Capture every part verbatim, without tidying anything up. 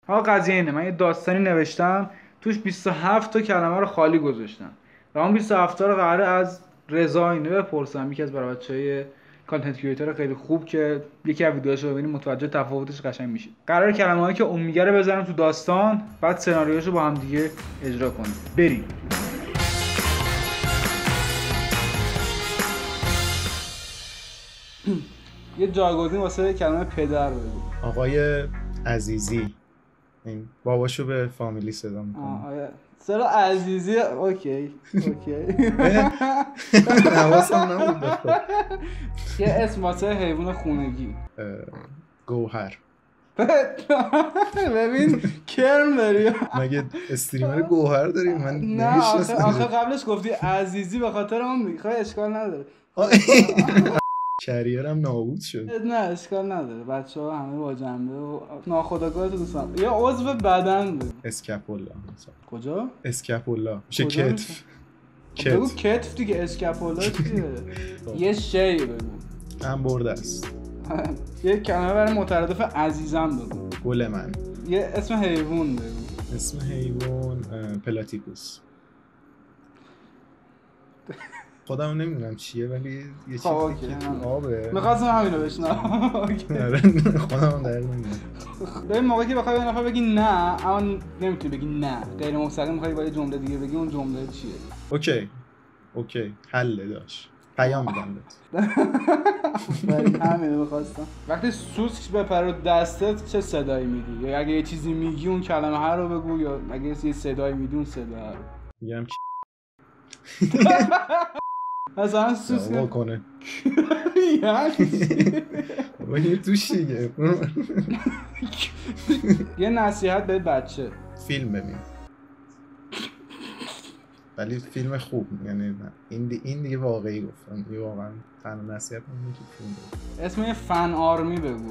ها قضیه اینه، من یه داستانی نوشتم توش بیست و هفت تا کلمه رو خالی گذاشتم و اون بیست و هفت تا رو قراره از رضا اینو بپرسم، یکی از برای بچهای کانتنت کریئتور خیلی خوب که یکی از ویدیوهاشو ببینید متوجه تفاوتش قشنگ میشید. قراره کلمه‌هایی که اون میگه رو بذارم تو داستان، بعد سناریوشو با هم دیگه اجرا کنیم. بریم. یه جایگزین واسه کلمه پدر بگو. آقای عزیزی. این باباشو به فامیلی صدا میکنه. سر عزیزی. اوکی اوکی. حواسم نبود بخور. یه اسم واسه حیوان خونگی. گوهر. ببین کرم داری. مگه استریمر گوهر داریم؟ من نه آخه, آخه قبلش گفتی عزیزی به خاطر اون میخوای، اشکال نداره. کریرم نابود شد. نه اشکال نداره، بچه ها همه با جنبه و ناخودآگاه تو دوستان. یه عضو بدن بگو. اسکاپولا مثلا. کجا؟ اسکاپولا میشه کتف. بگو کتف دیگه، اسکاپولا چیه؟ یه شی بگو. هم برده است. یه کلمه برای مترادف عزیزم بگو. گل من. یه اسم حیوان بگو. اسم حیوان پلاتیپوس. خودم نمیدونم چیه ولی یه چیزی که تو آبه. می‌خواستم همینو بشنوم. آره خودم در نمیدونم. به موقعی که بخوای به نفر بگی نه، اما نمیتونی بگی نه. غیر مستقیم می‌خوای با یه جمله دیگه بگی، اون جمله چیه؟ اوکی. اوکی. حل داش. پیام میدم بهت. ولی همینو می‌خواستم. وقتی سوسک بپره دستت چه صدایی میدی؟ یا اگه یه چیزی میگی اون کلمه ها رو بگو، یا اگه یه صدایی میدی اون صدا رو. میگم مثلا سوسک واکنه. یعنی بابا یه توش دیگه. یه نصیحت به بچه. فیلم ببین. ولی فیلم خوب، یعنی این دی... این دیگه واقعی گفتم. دیگه واقعا فن نصیحت میگم که فیلم ببین. اسم یه فن آرمی بگو.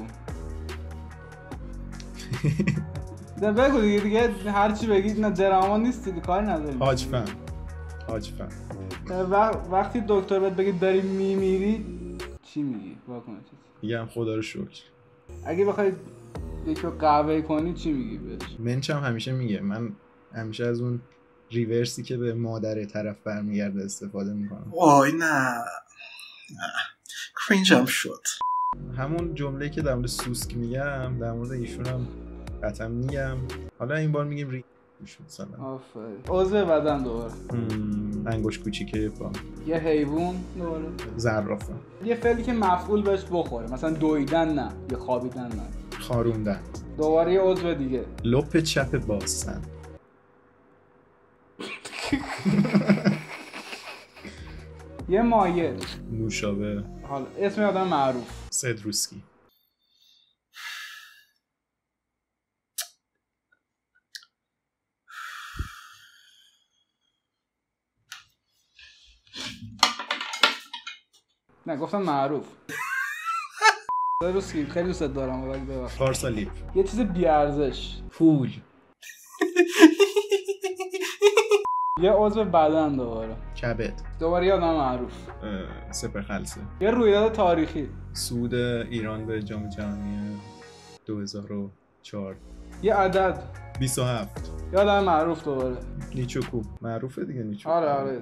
ده بگو دیگه دیگه هر چی بگید. نه دراما نیست دیگه، کاری نداریم. حاج فن. حاج فن. وقتی دکتر بهت بگه داری میمیری چی میگی؟ واکنش چی؟ میگم خدا رو شکر. اگه بخوای یکی رو قهوه کنی چی میگی بهش؟ منچم همیشه میگه. من همیشه از اون ریورسی که به مادر طرف برمیگرده استفاده میکنم. وای نه نه کرینجم شد. همون جمله که در مورد سوسک میگم در مورد ایشون هم قطعا میگم. حالا این بار میگیم ری مثلا. آفرین. عضو بدن دوباره. انگشت کوچیکه پا. یه حیوان دوباره. زرافه. یه فعلی که مفعول بهش بخوره، مثلا دویدن نه، یا خوابیدن نه. خاروندن. دوباره یه عضو دیگه. لپ چپ بازتن. یه مایه. نوشابه. حالا اسم آدم معروف. سدروسکی. نه گفتم معروف. سدروسکی خیلی دوست دارم ولی ببخشید. پارسالی. یه چیز بی ارزش. پول. یه عضو بدن دوباره. کبد. دوباره یه آدم معروف. سپرخلصه. یه رویداد تاریخی. صعود ایران به جام جهانی دو هزار و چهار. یه عدد. بیست و هفت. یه آدم معروف دوباره. نیچوکو. معروفه دیگه نیچوکو. آره آره.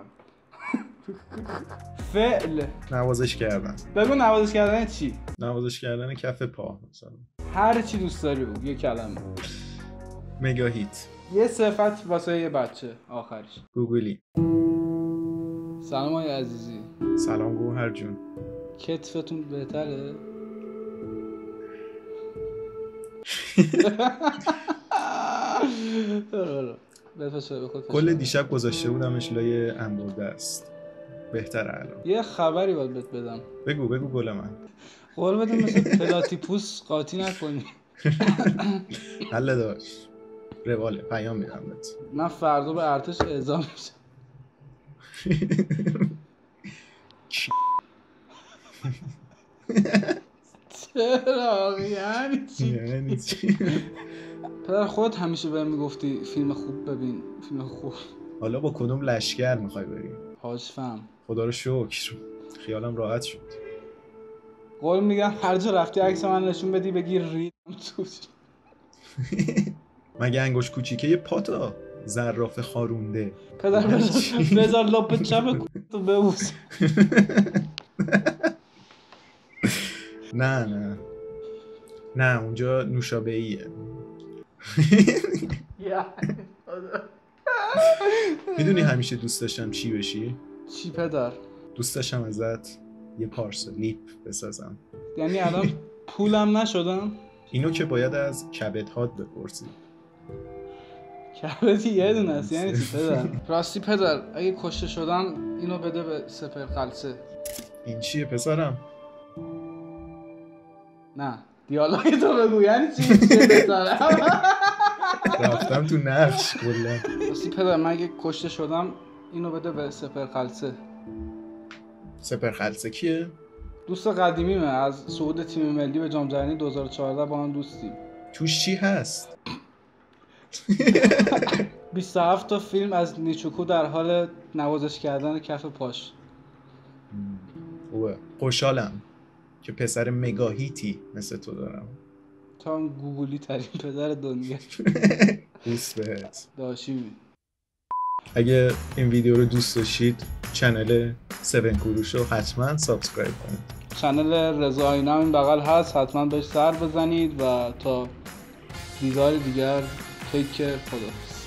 فعل. نوازش کردن. بگو نوازش کردن چی؟ نوازش کردن کف پا مثلا. هر چی دوست داری بگو، یه کلمه. مگاهیت. یه صفت واسه یه بچه آخرش. گوگلی. سلام آقای عزیزی. سلام گوهر جون. کتفتون بهتره؟ کل دیشب گذاشته بودمش لای انبرده است. بهتره الان. یه خبری باید بهت بدم. بگو بگو گل من. قول بدم مثل پلاتیپوس قاطی نکنی. حل داشت. رواله پیام میدم بهت. من فردا به ارتش اعزام میشم. چرا؟ یعنی چی؟ یعنی چی؟ پدر خودت همیشه بهم میگفتی فیلم خوب ببین، فیلم خوب. حالا با کدوم لشگر میخوای بریم؟ حاج فهم. خدا رو شکر. خیالم راحت شد. قول میگم هر جا رفتی عکس من نشون بدی بگی ریدم توش. مگه انگوش کوچیکه یه پاتا زراف خارونده. پدر بذار بذار لپ چپ تو ببوس. نه نه نه اونجا نوشابه ایه. میدونی همیشه دوست داشتم چی بشی؟ چی پدر؟ دوست داشتم ازت یه پارسا لیپ بسازم. یعنی الان پولم نشدم؟ اینو که باید از کبدهات بپرسی. کبدی یه دونه است یعنی چی پدر؟ راستی پدر اگه کشته شدم اینو بده به سپر قلسه. این چیه پسرم؟ نه دیالوگ تو بگو یعنی چی چیه پسرم؟ رفتم تو نقش کلا. راستی پدر من اگه کشته شدم اینو بده به سپر قلسه. سپر خلسه کیه؟ دوست قدیمیمه، از صعود تیم ملی به جام جهانی دو هزار و چهارده با هم دوستیم. توش چی هست؟ بیست و هفت تا فیلم از نیچوکو در حال نوازش کردن کف پاش. خوبه. خوشحالم که پسر مگاهیتی مثل تو دارم. تا هم گوگلی ترین پدر دنیا. دوست بهت. داشتی. اگه این ویدیو رو دوست داشتید چنل سون کوروش رو حتما سابسکرایب کنید. چنل رضا آینه هم این بغل هست، حتما بهش سر بزنید و تا دیدار دیگر تیک کیر. خداحافظ.